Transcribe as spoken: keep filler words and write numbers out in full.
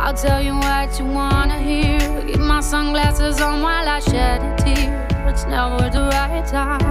I'll tell you what you wanna hear. Keep my sunglasses on while I shed a tear. It's never the right time.